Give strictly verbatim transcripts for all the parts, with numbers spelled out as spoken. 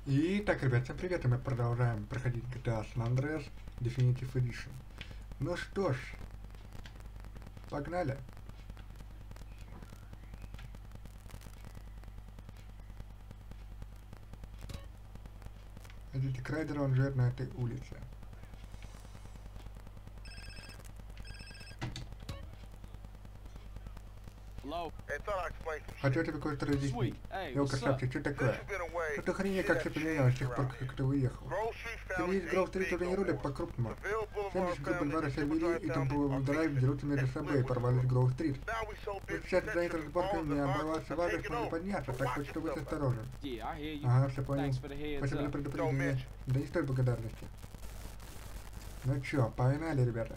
И так, ребят, всем привет, и мы продолжаем проходить джи ти эй San Andreas Definitive Edition. Ну что ж, погнали. Идите к райдеру, он живет на этой улице. Хочу тебе кое-что разъяснить. Йоу, красавчик, что такое? Что-то охренеть, как все поменялось с тех пор, как ты уехал. Ты видишь, Гроув-стрит уже не рулят по-крупному. семьдесят групп Бульвара Сервери и Темпл Драйв дерутся между собой и порвались Гроув-стрит. Вот сейчас за разборками не оборвался важно, чтобы подняться, так вот, что будь осторожен. Ага, все понял. Спасибо за предупреждение. Да не стоит благодарности. Ну чё, погнали, ребята.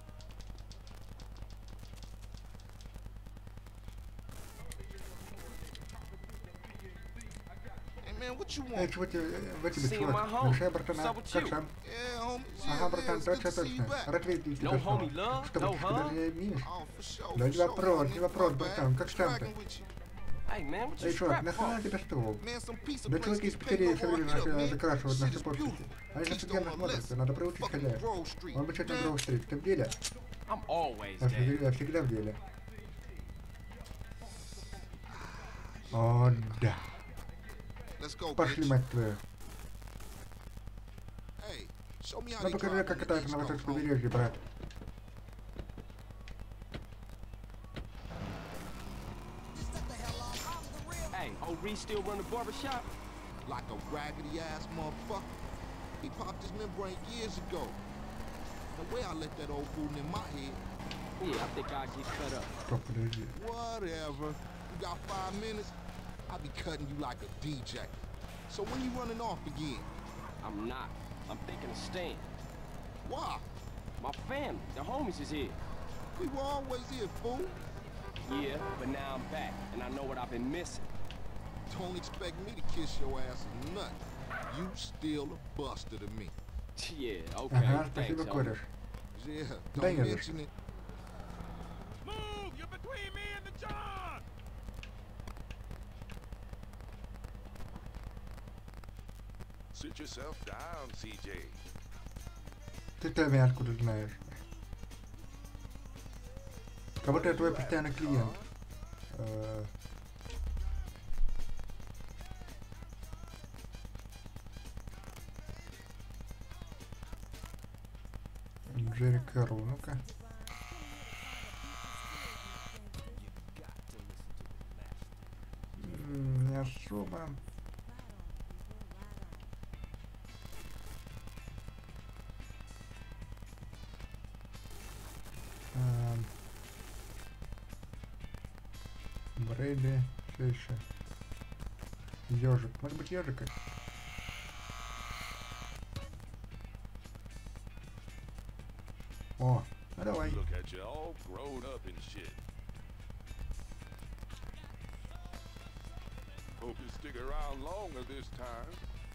Эй, чего тебе, в тебе, чувак? Нарушай, братана, как сам? Ага, братан, точно, точно. Рад видеть тебя снова. Что, братишка, даже не обнимешь? Да не вопрос, не вопрос, братан, как сам-то? Эй, чувак, нахрена тебя стол? Да чуваки из Пиццерии Савели начали закрашивать наши подписи. Они офигенно смотрятся, надо приучить хозяев. Он бы что-то на Гроув-стрит, ты в деле? Я всегда, я всегда в деле. О, да. Пошли, мать твою. Ну покажи, как катаются на восточном побережье, брат. Hey, old Reese still run the barbershop? Like a raggedy ass motherfucker. He popped his membrane years ago. The way I let that old fool in my head. Yeah, I think I'll get cut up. Стоп, подожди. Whatever. You got five minutes? I'll be cutting you like a D J. So when you running off again? I'm not. I'm thinking of staying. Why? My family, the homies is here. We were always here, fool. Yeah, but now I'm back, and I know what I've been missing. Don't expect me to kiss your ass or nothing. You still a buster to me. Yeah, okay. Ага, thanks, спасибо, кореш. Yeah, Да don't не за mention что. it. Move! You're between me and the John! Sit yourself down, си джей. Ты-то меня откуда знаешь? Как будто я твой постоянный клиент. Э, Джерри Кэрролл, ну-ка. М, Не особо. Эм, Брейди, все еще. Ежик. Может быть, ежика? О, ну давай. Look at you all grown up and shit. Hope you stick around longer this time.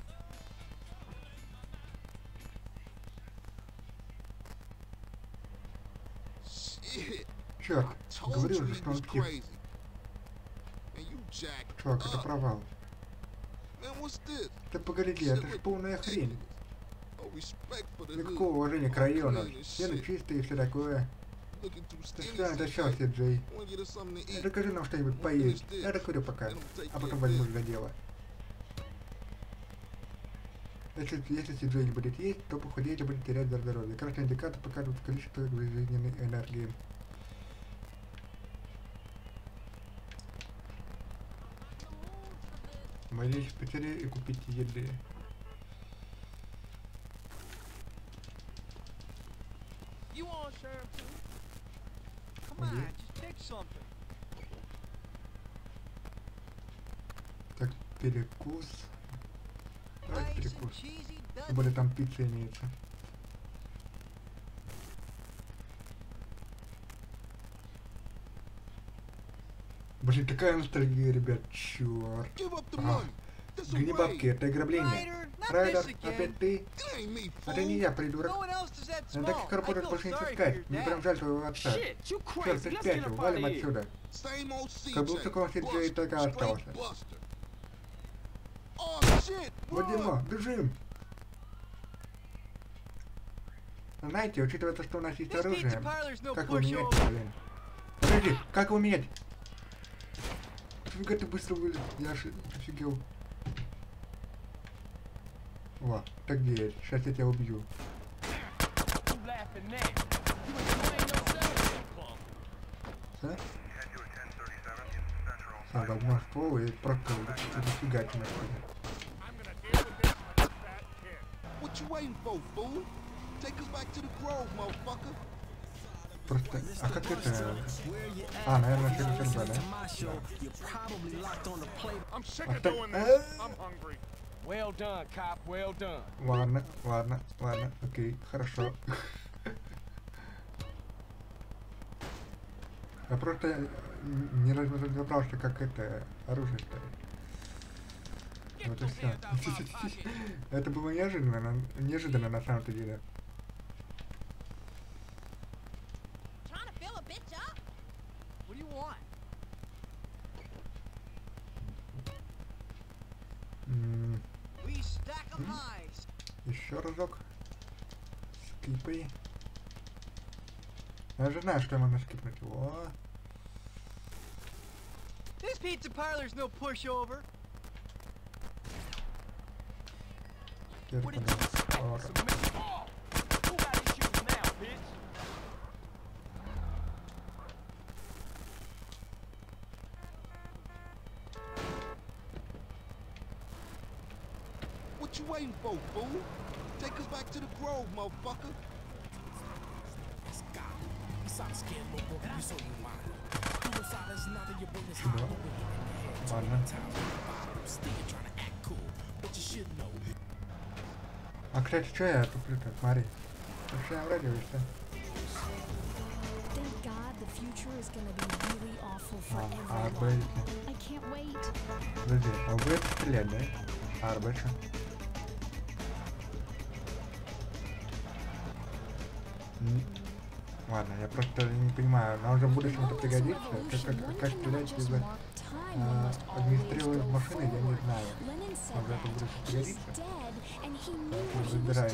Shit. Черт, Told говорил you же, he что он was псих. crazy. And you jacked Чувак, это up. провал. Man, what's this? Ты погоди, это ж полная хрень. No respect for the Никакого hood. уважения к All району. clean as Стены shit. чистые и все такое. Looking too Ты skinny, что, это си сейчас, джей. Джей? Wanna get us something to eat? Закажи нам что-нибудь поесть. Я докурю пока, а потом возьмусь за дело. Если, если си джей не будет есть, то похудеете, будет терять за здоровье. Красный индикатор показывает количество жизненной энергии. Возьмите в Питере и купите еды. You want serve too? Come on, Okay. just take something. Так, перекус. Давайте Nice and перекус. cheesy, Тем doesn't более там пицца имеется. Блин, такая ностальгия, ребят, черт. Give up the Ага. money. This a Гнибабки, raid. это ограбление. Ryder, not Райдер, this again. опять ты? It ain't me, Это не fool. я, придурок. No one else does that На small. таких I работать feel больше не sorry for таскать. your Мне dad. прям жаль твоего отца. Shit, you Черт, crazy. ты Let's get спятил, up out валим of here. отсюда. Same old си Как джей. будто такого си джей Buster, только straight остался. buster. Вот дерьмо, бежим! Знаете, учитывая то, что у нас есть оружие, как его менять, блин? Подожди, как его менять? Фига ты быстро вылез, я аж офигел. Во, так где? Сейчас я тебя убью. Все? А, возьмешь ствол и просто дофигать на Просто, а как это? А, наверное, через РБ, да? Да. Ладно, ладно, ладно, окей, хорошо. Я просто не разобрал, что как это оружие ставить. Вот и все. Это было неожиданно, неожиданно на самом-то деле. Еще разок. Скипай. Я же знаю, что я могу скипнуть. О. This pizza parlor's no pushover. What did you Who got issues now, bitch? What you waiting for, fool? Take us back to the Grove, motherfucker. Ладно. А, кстати, что я туплю-то? Смотри. Вообще я вроде бы что. А, АРБ. Подожди, АРБ это стрелять, да? А АРБ что? Ладно, я просто не понимаю, нам уже в будущем это пригодится. Как, как, как стрелять без э, огнестрелы машины, я не знаю. Может, это в будущем пригодится? Я забираюсь.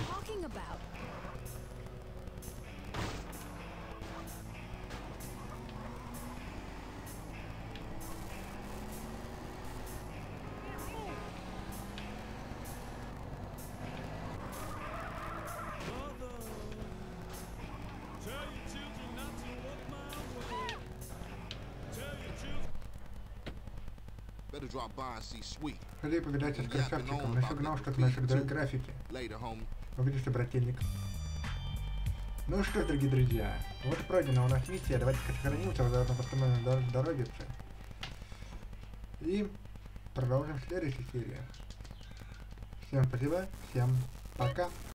Ходи повидаться с красавчиком, он еще гнал что-то насчет графики. Увидишься, брательник. Ну что ж, дорогие друзья, вот и пройдена у нас миссия. Давайте-ка сохранимся в восстановленной дороге. И продолжим в следующей серии. Всем спасибо, всем пока.